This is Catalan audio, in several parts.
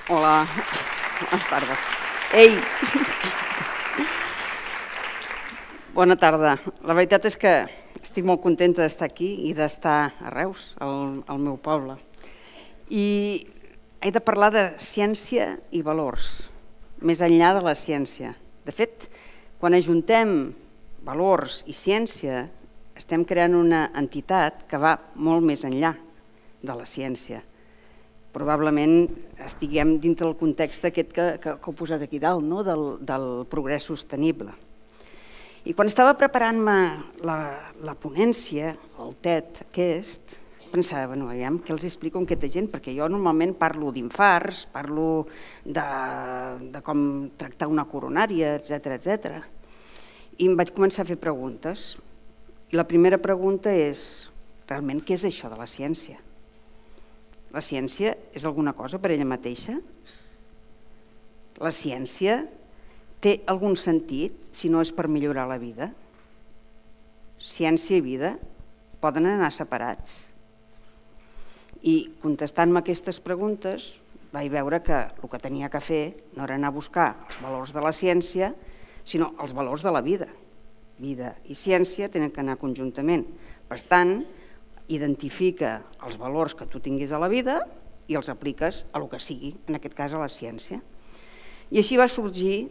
Hola, bones tardes. Ei! Bona tarda. La veritat és que estic molt contenta d'estar aquí i d'estar a Reus, al meu poble. I he de parlar de ciència i valors, més enllà de la ciència. De fet, quan ajuntem valors i ciència, estem creant una entitat que va molt més enllà de la ciència. Probablement estiguem dintre del context aquest que heu posat aquí dalt, del progrés sostenible. I quan estava preparant-me la ponència, el TED aquest, pensava, bueno, aviam què els explico a aquesta gent, perquè jo normalment parlo d'infarts, parlo de com tractar una coronària, etc. I em vaig començar a fer preguntes. I la primera pregunta és, realment, què és això de la ciència? La ciència és alguna cosa per ella mateixa? La ciència té algun sentit si no és per millorar la vida? Ciència i vida poden anar separats? I contestant-me aquestes preguntes vaig veure que el que tenia que fer no era anar a buscar els valors de la ciència, sinó els valors de la vida. Vida i ciència tenen que anar conjuntament. Per tant, identifica els valors que tu tinguis a la vida i els apliques a el que sigui, en aquest cas a la ciència. I així va sorgir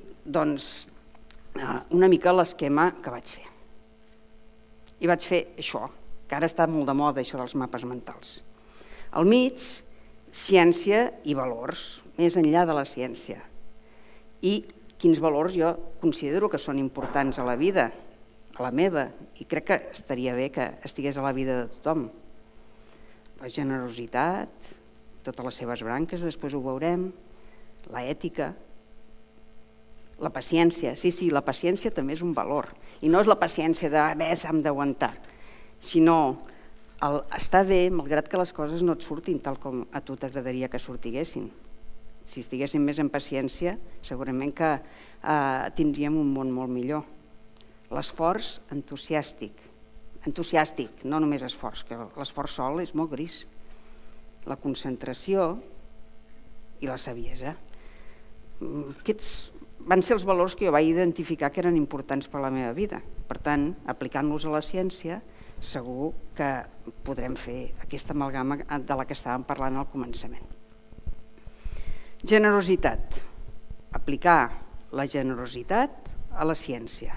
una mica l'esquema que vaig fer. I vaig fer això, que ara està molt de moda, això dels mapes mentals. Al mig, ciència i valors, més enllà de la ciència. I quins valors jo considero que són importants a la vida, a la meva, i crec que estaria bé que estigués a la vida de tothom. La generositat, totes les seves branques, després ho veurem, la ètica, la paciència. Sí, la paciència també és un valor. I no és la paciència de hem d'aguantar, sinó estar bé malgrat que les coses no et surtin tal com a tu t'agradaria que sortiguessin. Si estiguéssim més en paciència, segurament que tindríem un món molt millor. L'esforç entusiàstic, no només esforç, que l'esforç sol és molt gris. La concentració i la saviesa. Aquests van ser els valors que jo vaig identificar que eren importants per a la meva vida. Per tant, aplicant-los a la ciència, segur que podrem fer aquesta amalgama de la que estàvem parlant al començament. Generositat. Aplicar la generositat a la ciència.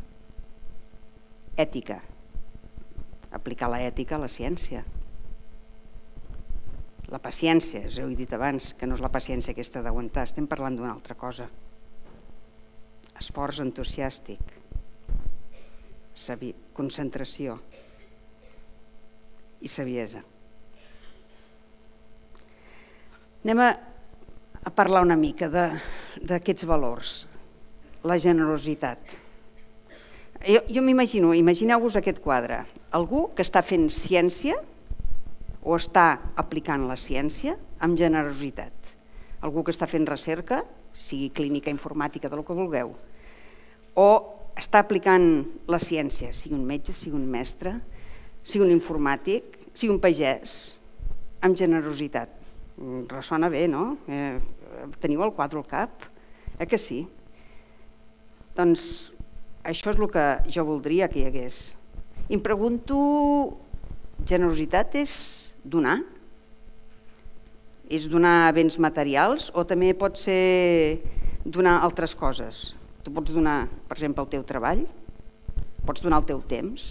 Ètica. Aplicar l'ètica a la ciència. La paciència, us he dit abans, que no és la paciència aquesta d'aguantar, estem parlant d'una altra cosa. Esforç entusiàstic, concentració i saviesa. Anem a parlar una mica d'aquests valors. La generositat. Jo m'imagino, imagineu-vos aquest quadre, algú que està fent ciència o està aplicant la ciència amb generositat. Algú que està fent recerca, sigui clínica, informàtica, del que vulgueu, o està aplicant la ciència, sigui un metge, sigui un mestre, sigui un informàtic, sigui un pagès, amb generositat. Ressona bé, no? Teniu el quadre al cap? Que sí? Doncs això és el que jo voldria que hi hagués. I em pregunto, generositat és donar? És donar béns materials o també pot ser donar altres coses? Tu pots donar, per exemple, el teu treball, pots donar el teu temps,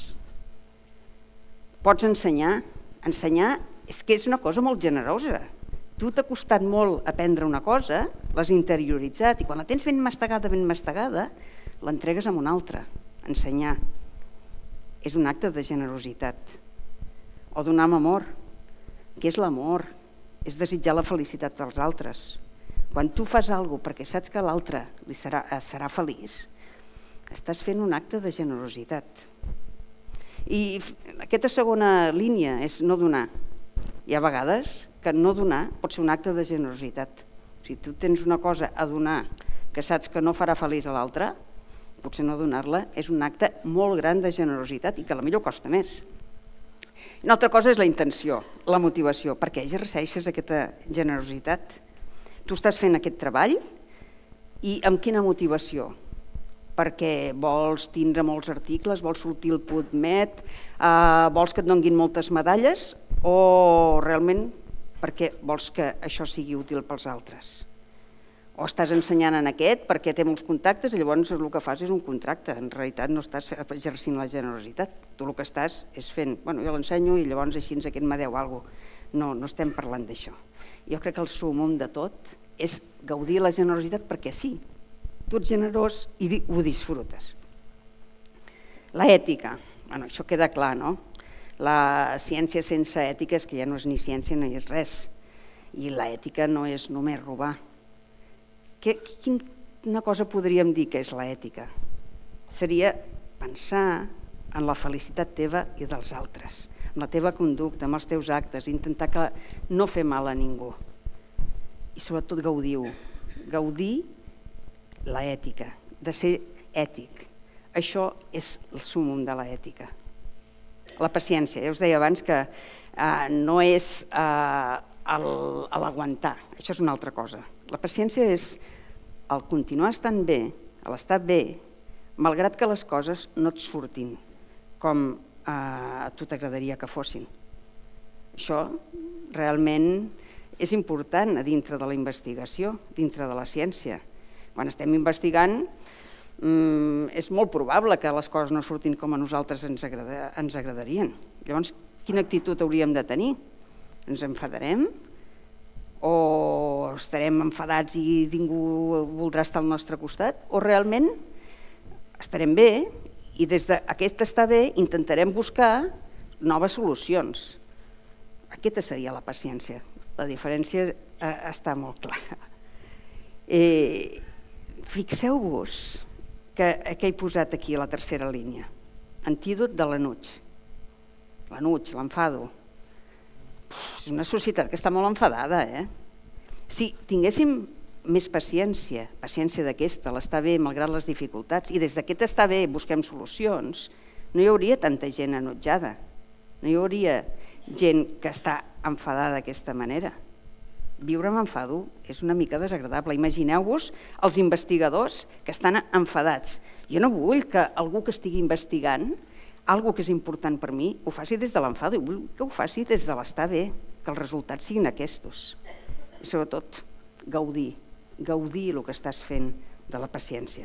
pots ensenyar. Ensenyar és que és una cosa molt generosa. Tu t'ha costat molt aprendre una cosa, l'has interioritzat i quan la tens ben mastegada, l'entregues a una altra. Ensenyar és un acte de generositat. O donar amb amor. Què és l'amor? És desitjar la felicitat dels altres. Quan tu fas alguna cosa perquè saps que l'altre serà feliç, estàs fent un acte de generositat. I aquesta segona línia és no donar. Hi ha vegades que no donar pot ser un acte de generositat. Si tu tens una cosa a donar que saps que no farà feliç a l'altre, potser no donar-la és un acte molt gran de generositat i que potser costa més. Una altra cosa és la intenció, la motivació. Per què exerceixes aquesta generositat? tu estàs fent aquest treball i amb quina motivació? Perquè vols tindre molts articles, vols sortir al PubMed, vols que et donin moltes medalles o realment perquè vols que això sigui útil pels altres? O estàs ensenyant en aquest perquè té molts contactes i llavors el que fas és un contracte. En realitat no estàs exercint la generositat. Tu el que estàs és fent, bueno, jo l'ensenyo i llavors així aquest me deu alguna cosa. No, no estem parlant d'això. Jo crec que el súmmum de tot és gaudir la generositat perquè sí, tu ets generós i ho disfrutes. L'ètica, bueno, això queda clar, no? La ciència sense ètica és que ja no és ni ciència ni és res. I l'ètica no és només robar. Quina cosa podríem dir que és l'ètica? Seria pensar en la felicitat teva i dels altres, en la teva conducta, en els teus actes, intentar no fer mal a ningú. I sobretot gaudir-ho, gaudir l'ètica, de ser ètic. Això és el súmmum de l'ètica. La paciència, ja us deia abans que no és l'aguantar, això és una altra cosa. La paciència és el continuar estant bé, l'estar bé, malgrat que les coses no et surtin com a tu t'agradaria que fossin. Això realment és important a dintre de la investigació, dintre de la ciència. Quan estem investigant és molt probable que les coses no surtin com a nosaltres ens agradarien. Llavors, quina actitud hauríem de tenir? Ens enfadarem? O estarem enfadats i ningú voldrà estar al nostre costat? O realment estarem bé i des d'aquest estar bé intentarem buscar noves solucions? Aquesta seria la paciència. La diferència està molt clara. Fixeu-vos que he posat aquí a la tercera línia. Antídot de l'enuig. L'enuig, l'enfado. És una societat que està molt enfadada, Si tinguéssim més paciència, paciència d'aquesta, l'estar bé malgrat les dificultats, i des d'aquest estar bé busquem solucions, no hi hauria tanta gent enutjada, no hi hauria gent que està enfadada d'aquesta manera. Viure amb enfado és una mica desagradable. Imagineu-vos els investigadors que estan enfadats. Jo no vull que algú que estigui investigant algo que és important per mi ho faci des de l'enfado, i vull que ho faci des de l'estar bé, que els resultats siguin aquests. I sobretot, gaudir el que estàs fent de la paciència.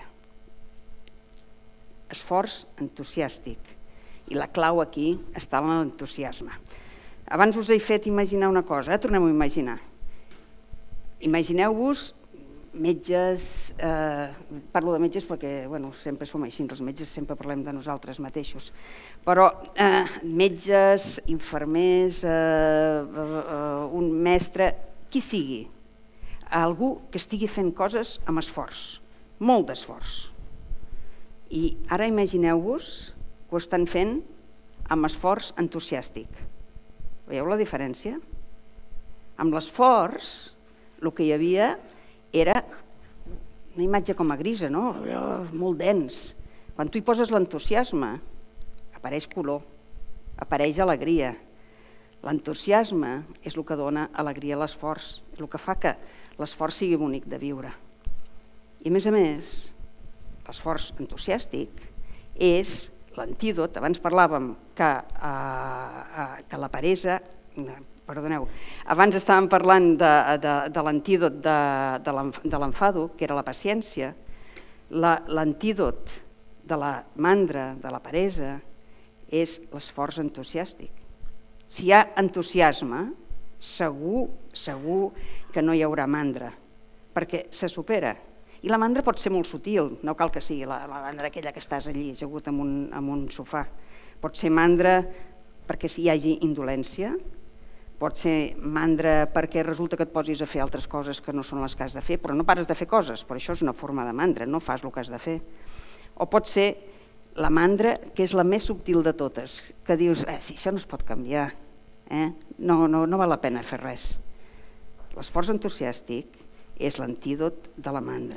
Esforç entusiàstic. I la clau aquí està en l'entusiasme. Abans us he fet imaginar una cosa, tornem-ho a imaginar. Imagineu-vos metges, parlo de metges perquè sempre som així, els metges sempre parlem de nosaltres mateixos, però metges, infermers, un mestre, qui sigui, algú que estigui fent coses amb esforç, molt d'esforç. I ara imagineu-vos que ho estan fent amb esforç entusiàstic. Veieu la diferència? Amb l'esforç, el que hi havia era una imatge com a grisa, molt dens. Quan tu hi poses l'entusiasme, apareix color, apareix alegria. L'entusiasme és el que dona alegria a l'esforç, és el que fa que l'esforç sigui bonic de viure. I a més, l'esforç entusiàstic és l'antídot. Abans parlàvem que la peresa... Perdoneu, abans estàvem parlant de l'antídot de l'enfado, que era la paciència. L'antídot de la mandra, de la peresa, és l'esforç entusiàstic. Si hi ha entusiasme, segur que no hi haurà mandra, perquè se supera. I la mandra pot ser molt sutil, no cal que sigui la mandra aquella que estàs allí, ajagut en un sofà. Pot ser mandra perquè hi hagi indolència, pot ser mandra perquè resulta que et posis a fer altres coses que no són les que has de fer, però no pares de fer coses, però això és una forma de mandra, no fas el que has de fer. O pot ser la mandra, que és la més subtil de totes, que dius, si això no es pot canviar, no val la pena fer res. L'esforç entusiàstic és l'antídot de la mandra.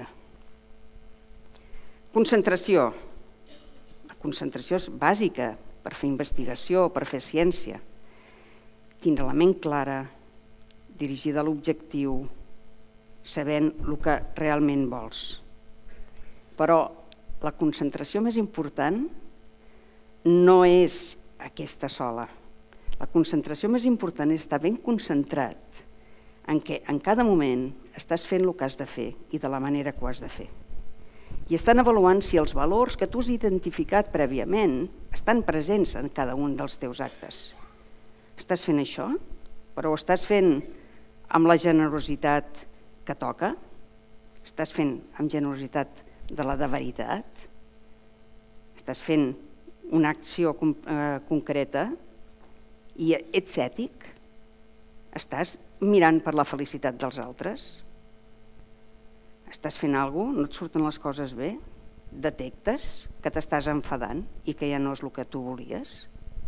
Concentració. La concentració és bàsica per fer investigació, per fer ciència. Tindre la ment clara, dirigida a l'objectiu, sabent el que realment vols. Però la concentració més important no és aquesta sola. La concentració més important és estar ben concentrat en què en cada moment estàs fent el que has de fer i de la manera que ho has de fer. I estan avaluant si els valors que tu has identificat prèviament estan presents en cada un dels teus actes. Estàs fent això? Però ho estàs fent amb la generositat que toca? Estàs fent amb generositat de la de veritat? Estàs fent una acció concreta i ets ètic? Estàs mirant per la felicitat dels altres? Estàs fent alguna cosa? No et surten les coses bé? Detectes que t'estàs enfadant i que ja no és el que tu volies?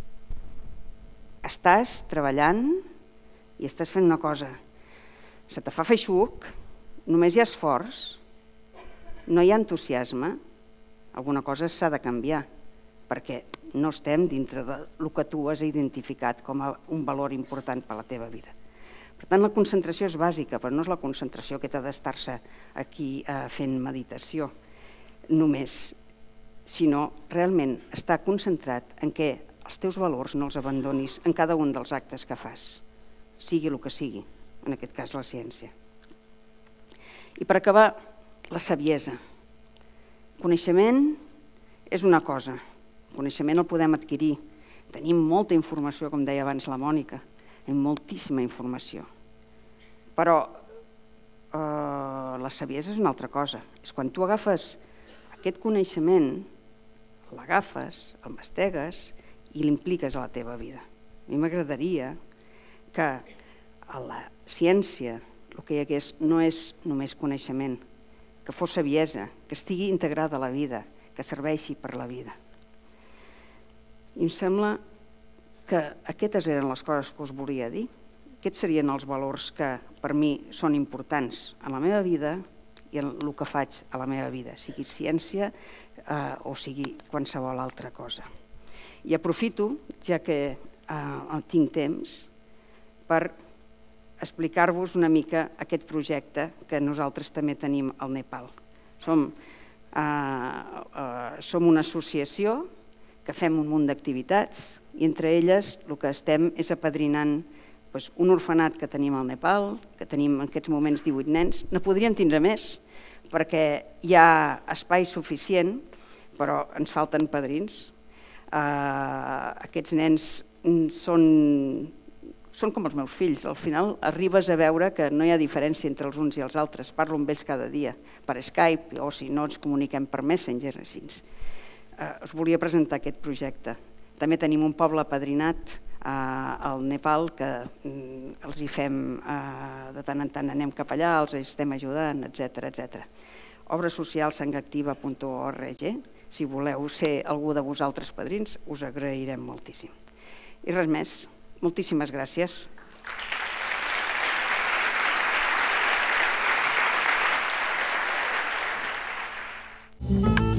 Estàs treballant i estàs fent una cosa. Se te fa feixuc, només hi ha esforç, no hi ha entusiasme, alguna cosa s'ha de canviar, perquè no estem dintre del que tu has identificat com a un valor important per a la teva vida. Per tant, la concentració és bàsica, però no és la concentració que t'ha d'estar-se aquí fent meditació només, sinó realment estar concentrat en què els teus valors no els abandonis en cada un dels actes que fas, sigui el que sigui, en aquest cas la ciència. I per acabar, la saviesa. Coneixement és una cosa, coneixement el podem adquirir, tenim molta informació, com deia abans la Mònica, moltíssima informació, però la saviesa és una altra cosa. És quan tu agafes aquest coneixement, l'agafes, el mastegues i l'impliques a la teva vida. A mi m'agradaria que a la ciència el que hi hagués no és només coneixement, que fos saviesa, que estigui integrada a la vida, que serveixi per la vida. I em sembla que aquestes eren les coses que us volia dir. Aquests serien els valors que per mi són importants en la meva vida i en el que faig a la meva vida, sigui ciència o sigui qualsevol altra cosa. I aprofito, ja que tinc temps, per explicar-vos una mica aquest projecte que nosaltres també tenim al Nepal. Som una associació que fem un munt d'activitats i entre elles el que estem és apadrinant un orfenat que tenim al Nepal, que tenim en aquests moments 18 nens. No podríem tindre més perquè hi ha espai suficient, però ens falten padrins. Aquests nens són com els meus fills. Al final arribes a veure que no hi ha diferència entre els uns i els altres. Parlo amb ells cada dia per Skype o si no ens comuniquem per Messenger. Us volia presentar aquest projecte. També tenim un poble apadrinat al Nepal que els hi fem, de tant en tant anem cap allà, els estem ajudant, etc. Obra social sangactiva.org. Si voleu ser algú de vosaltres padrins, us agrairem moltíssim. I res més. Moltíssimes gràcies. Thank you.